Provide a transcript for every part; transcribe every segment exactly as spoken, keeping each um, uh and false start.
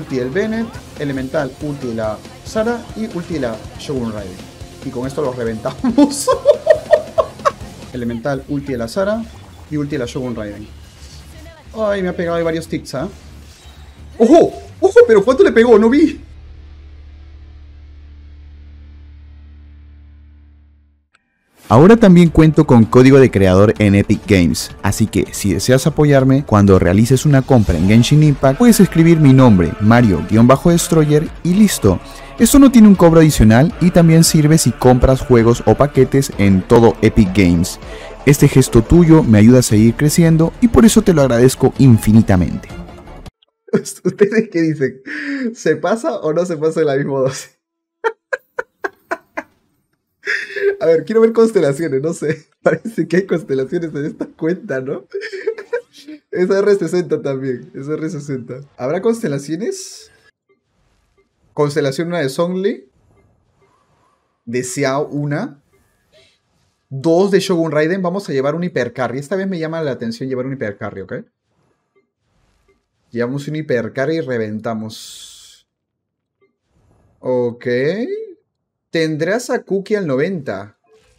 ulti del Bennett, elemental, ulti de la Sara y ulti de la Shogun Raiden. Y con esto los reventamos. Elemental, ulti de la Sara y ulti de la Shogun Raiden. Ay, me ha pegado ahí varios ticks, ¿ah? ¿eh? ¡Ojo! ¡Ojo! ¿Pero cuánto le pegó? No vi. Ahora también cuento con código de creador en Epic Games, así que si deseas apoyarme cuando realices una compra en Genshin Impact, puedes escribir mi nombre, Mario-Destroyer, y listo. Esto no tiene un cobro adicional y también sirve si compras juegos o paquetes en todo Epic Games. Este gesto tuyo me ayuda a seguir creciendo y por eso te lo agradezco infinitamente. ¿Ustedes qué dicen? ¿Se pasa o no se pasa en la misma dosis? A ver, quiero ver constelaciones, no sé. Parece que hay constelaciones en esta cuenta, ¿no? Es R sesenta también, es R sesenta. ¿Habrá constelaciones? Constelación una de Zhongli. De Xiao una. Dos de Shogun Raiden. Vamos a llevar un hipercarry. Esta vez me llama la atención llevar un hipercarry, ¿ok? Llevamos un hipercarry y reventamos. Ok. Tendrás a Cookie al noventa.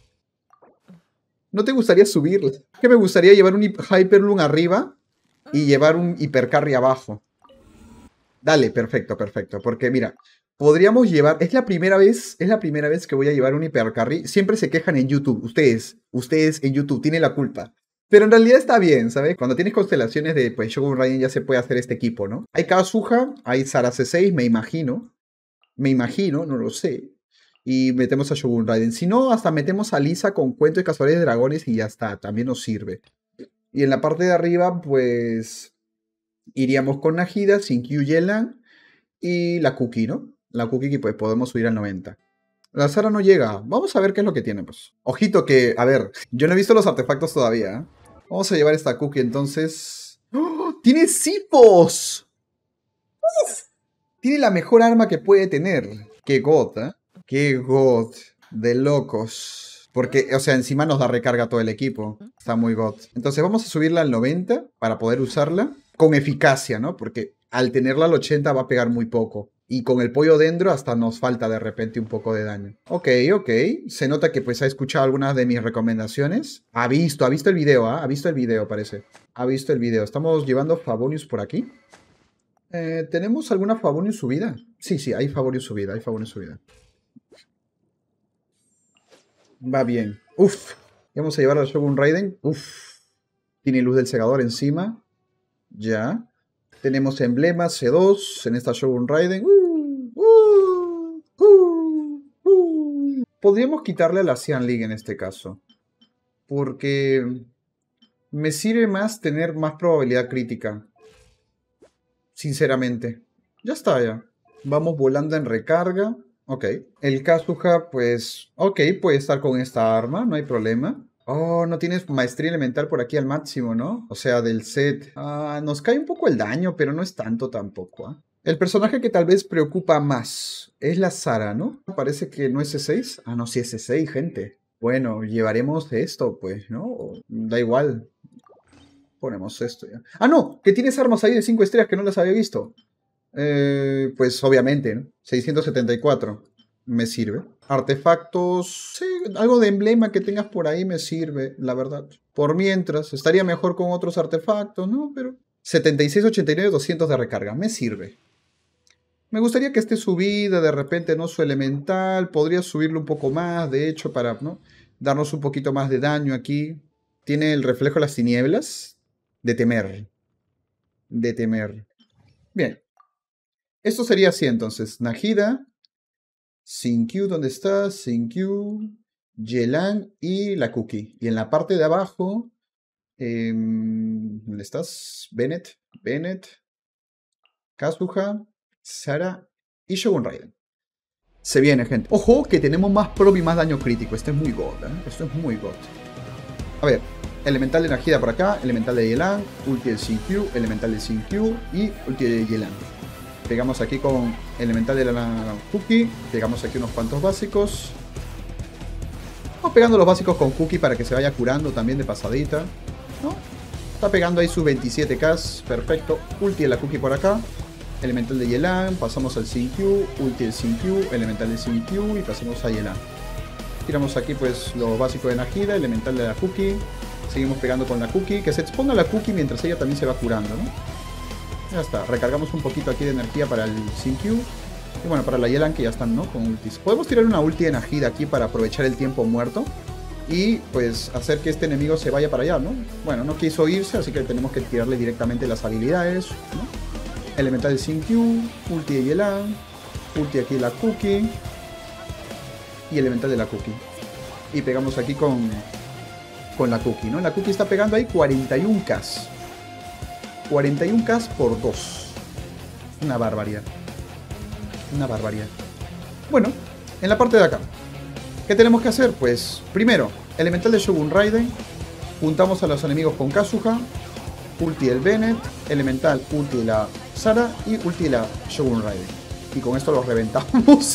¿No te gustaría subirla? Que me gustaría llevar un Hyperloom arriba y llevar un hipercarry abajo. Dale, perfecto, perfecto. Porque mira, podríamos llevar... Es la primera vez, es la primera vez que voy a llevar un hipercarry. Siempre se quejan en YouTube. Ustedes, ustedes en YouTube tienen la culpa. Pero en realidad está bien, ¿sabes? Cuando tienes constelaciones de pues, Shogun Raiden ya se puede hacer este equipo, ¿no? Hay Kazuha, hay Sara C seis, me imagino. Me imagino, no lo sé. Y metemos a Shogun Raiden. Si no, hasta metemos a Lisa con Cuento de Cazadores de Dragones y ya está. También nos sirve. Y en la parte de arriba, pues... iríamos con Nahida, Xingqiu Yelan y la Cookie, ¿no? La Cookie que pues podemos subir al noventa. La Sara no llega. Vamos a ver qué es lo que tiene, pues. Ojito que... A ver, yo no he visto los artefactos todavía, ¿eh? Vamos a llevar esta Cookie, entonces... ¡Oh! ¡Tiene Sipos! ¡Uf! Tiene la mejor arma que puede tener. ¡Qué god, eh! ¡Qué god! De locos. Porque, o sea, encima nos da recarga a todo el equipo. Está muy god. Entonces vamos a subirla al noventa para poder usarla con eficacia, ¿no? Porque al tenerla al ochenta va a pegar muy poco. Y con el pollo dentro hasta nos falta de repente un poco de daño. Ok, ok. Se nota que pues ha escuchado algunas de mis recomendaciones. Ha visto, ha visto el video, ¿ah? ¿eh? Ha visto el video, parece. Ha visto el video. Estamos llevando Favonius por aquí. Eh, ¿Tenemos alguna Favonius subida? Sí, sí, hay Favonius subida, hay Favonius subida. Va bien. Uf. Vamos a llevar al Shogun Raiden. Uf. Tiene luz del segador encima. Ya. Tenemos emblemas C dos en esta Shogun Raiden. Uh, uh, uh, uh. Podríamos quitarle a la Xian League en este caso. Porque me sirve más tener más probabilidad crítica. Sinceramente. Ya está ya. Vamos volando en recarga. Ok. El Kazuha, pues... Ok, puede estar con esta arma. No hay problema. Oh, no tienes maestría elemental por aquí al máximo, ¿no? O sea, del set. Ah, nos cae un poco el daño, pero no es tanto tampoco, ¿eh? El personaje que tal vez preocupa más es la Sara, ¿no? Parece que no es C seis. Ah, no, sí es C seis, gente. Bueno, llevaremos esto, pues, ¿no? Da igual. Ponemos esto ya. Ah, no, que tienes armas ahí de cinco estrellas que no las había visto. Eh, pues obviamente, ¿no? seiscientos setenta y cuatro. Me sirve. Artefactos, sí, algo de emblema que tengas por ahí me sirve, la verdad. Por mientras, estaría mejor con otros artefactos, ¿no? Pero setenta y seis, ochenta y nueve, doscientos de recarga, me sirve. Me gustaría que esté subida de repente, ¿no? Su elemental, podría subirlo un poco más, de hecho, para, ¿no? Darnos un poquito más de daño aquí. Tiene el reflejo de las tinieblas. De temer. De temer. Bien. Esto sería así entonces. Nahida. Xingqiu, ¿dónde está? Xingqiu, Yelan y la Cookie. Y en la parte de abajo, eh, ¿dónde estás? Bennett, Bennett, Kazuha, Sara y Shogun Raiden. Se viene, gente. Ojo, que tenemos más prob y más daño crítico. Esto es muy god, ¿eh? Esto es muy god. A ver, elemental de Nahida por acá, elemental de Yelan, ulti de Xingqiu, elemental de Xingqiu y ulti de Yelan. Pegamos aquí con elemental de la Cookie. Pegamos aquí unos cuantos básicos. Vamos pegando los básicos con Cookie para que se vaya curando también de pasadita, ¿no? Está pegando ahí sus veintisiete K. Perfecto. Ulti de la Cookie por acá. Elemental de Yelan, pasamos al Xingqiu, ulti del Xingqiu, elemental del Xingqiu y pasamos a Yelan. Tiramos aquí pues lo básico de Nahida, elemental de la Cookie. Seguimos pegando con la Cookie, que se exponga la Cookie mientras ella también se va curando, ¿no? Ya está, recargamos un poquito aquí de energía para el Xingqiu. Y bueno, para la Yelan que ya están, ¿no? Con ultis. Podemos tirar una ulti de Nahida aquí para aprovechar el tiempo muerto. Y pues hacer que este enemigo se vaya para allá, ¿no? Bueno, no quiso irse, así que tenemos que tirarle directamente las habilidades, ¿no? Elemental de Xingqiu, ulti de Yelan, ulti aquí de la Cookie y elemental de la Cookie. Y pegamos aquí con, con la Cookie, ¿no? La Cookie está pegando ahí cuarenta y uno K. cuarenta y uno K por dos. Una barbaridad. Una barbaridad. Bueno, en la parte de acá, ¿qué tenemos que hacer? Pues, primero, elemental de Shogun Raiden. Juntamos a los enemigos con Kazuha. Ulti del Bennett. Elemental, ulti de la Sara. Y ulti de la Shogun Raiden. Y con esto los reventamos.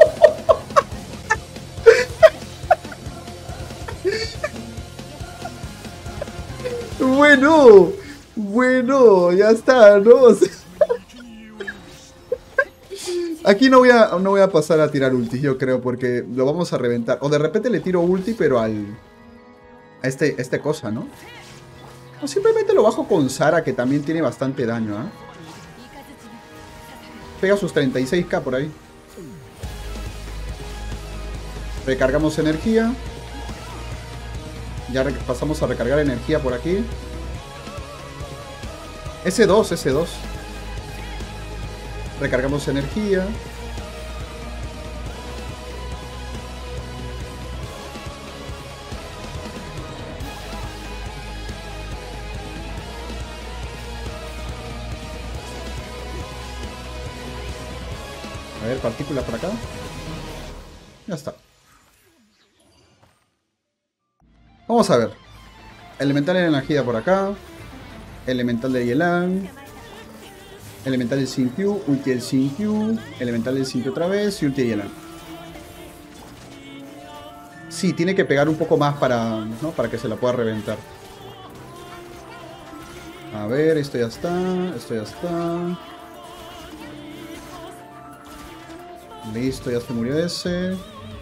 Bueno, bueno, ya está, ¿no? Aquí no voy, a, no voy a pasar a tirar ulti, yo creo, porque lo vamos a reventar. O de repente le tiro ulti, pero al... A este, este cosa, ¿no? O simplemente lo bajo con Sara, que también tiene bastante daño, ¿ah? ¿eh? Pega sus treinta y seis K por ahí. Recargamos energía. Ya pasamos a recargar energía por aquí. ese dos, ese dos. Recargamos energía. A ver, partículas por acá. Ya está. Vamos a ver. Elemental de energía por acá. Elemental de Yelan. Elemental del Xingqiu. Ulti del Xingqiu. Elemental del Xingqiu otra vez. Y ulti de Yelan. Sí, tiene que pegar un poco más para, ¿no? Para que se la pueda reventar. A ver, esto ya está. Esto ya está. Listo, ya se murió ese.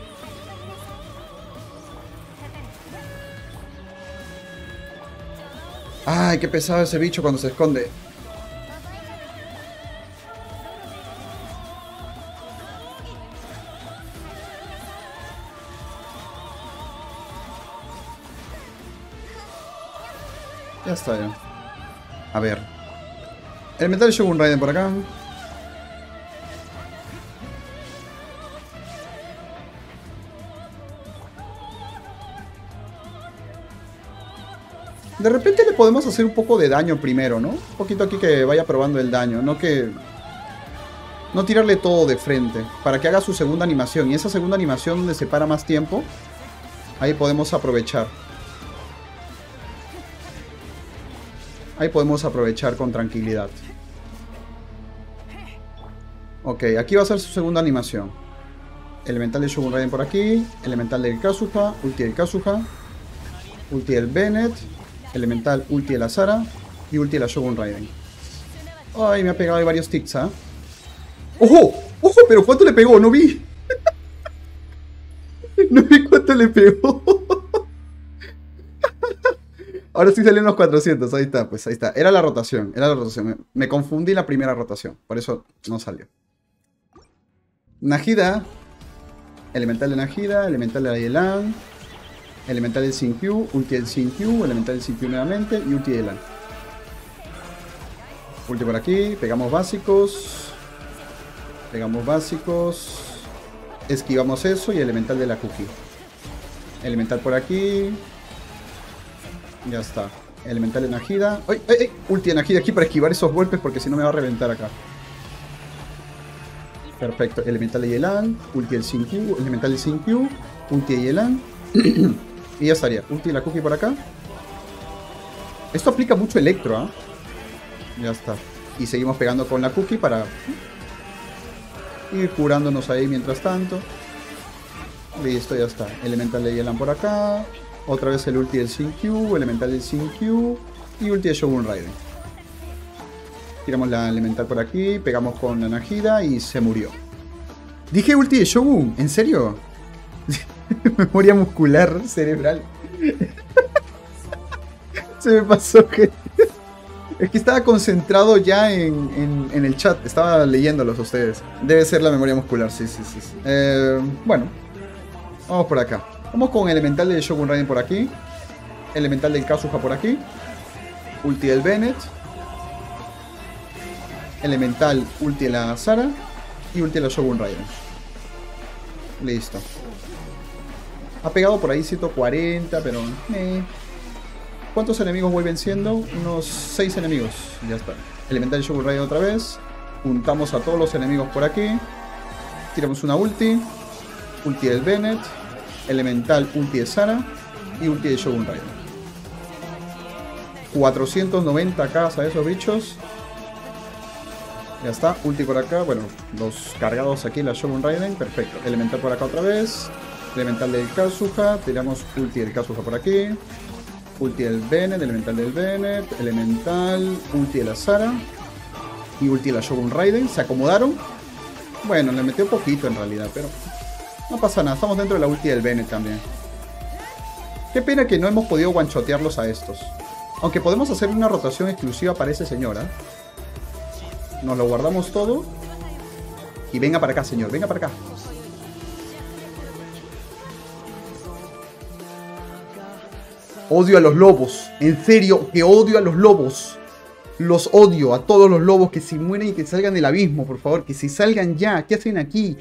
Ay, qué pesado ese bicho cuando se esconde. Ya está ya. A ver. Elemental de Shogun Raiden por acá. De repente le podemos hacer un poco de daño primero, ¿no? Un poquito aquí que vaya probando el daño, no que... No tirarle todo de frente, para que haga su segunda animación. Y esa segunda animación le separa más tiempo. Ahí podemos aprovechar. Ahí podemos aprovechar con tranquilidad. Ok, aquí va a ser su segunda animación. Elemental de Shogun Raiden por aquí. Elemental del Kazuha. Ulti del Kazuha. Ulti del Bennett. Elemental, ulti de la Sara y ulti de la Shogun Raiden. Ay, me ha pegado ahí varios ticks, ¿ah? ¿eh? ¡Ojo! ¡Ojo! ¿Pero cuánto le pegó? No vi. No vi cuánto le pegó. Ahora sí salen los cuatrocientos. Ahí está, pues ahí está. Era la rotación. Era la rotación. Me, me confundí la primera rotación. Por eso no salió. Nahida. Elemental de Nahida. Elemental de la Yelan. Elemental del Xingqiu, ulti del Xingqiu, elemental del Xingqiu nuevamente y ulti de Yelan. Ulti por aquí, pegamos básicos. Pegamos básicos. Esquivamos eso y elemental de la Cookie. Elemental por aquí. Ya está. Elemental de Nahida. ¡Ay, ay, ay! Ulti de Nahida aquí para esquivar esos golpes porque si no me va a reventar acá. Perfecto. Elemental de Yelan, ulti del Xingqiu, elemental del Xingqiu, ulti de Yelan. Y ya estaría. Ulti de la Cookie por acá. Esto aplica mucho electro, ¿ah? ¿eh? Ya está. Y seguimos pegando con la Cookie para ir curándonos ahí mientras tanto. Listo, ya está. Elemental de Yelan por acá. Otra vez el ulti del Xingqiu. Elemental del Xingqiu. Y ulti de Shogun Raiden. Tiramos la elemental por aquí, pegamos con la Najida y se murió. Dije ulti de Shogun, ¿en serio? Memoria muscular cerebral. Se me pasó que... Es que estaba concentrado ya en, en, en el chat. Estaba leyéndolos a ustedes. Debe ser la memoria muscular, sí, sí, sí. sí. Eh, bueno. Vamos por acá. Vamos con elemental de Shogun Raiden por aquí. Elemental del Kazuha por aquí. Ulti del Bennett. Elemental, ulti de la Sara. Y ulti de la Shogun Raiden. Listo. Ha pegado por ahí ciento cuarenta, pero... Eh. ¿Cuántos enemigos voy venciendo? Unos seis enemigos. Ya está. Elemental Shogun Raiden otra vez. Juntamos a todos los enemigos por aquí. Tiramos una ulti. Ulti del Bennett. Elemental, ulti de Sara. Y ulti de Shogun Raiden. cuatrocientos noventa k a esos bichos. Ya está. Ulti por acá. Bueno, los cargados aquí, la Shogun Raiden. Perfecto. Elemental por acá otra vez. Elemental del Kazuha. Tiramos ulti del Kazuha por aquí. Ulti del Bennett, elemental del Bennett, elemental, ulti de la Sara y ulti de la Shogun Raiden. Se acomodaron. Bueno, le metió poquito en realidad, pero no pasa nada. Estamos dentro de la ulti del Bennett también. Qué pena que no hemos podido one-shotearlos a estos. Aunque podemos hacer una rotación exclusiva para ese señor, ¿eh? Nos lo guardamos todo. Y venga para acá, señor, venga para acá. Odio a los lobos. En serio, que odio a los lobos. Los odio a todos los lobos que se mueren y que salgan del abismo, por favor. Que se salgan ya. ¿Qué hacen aquí?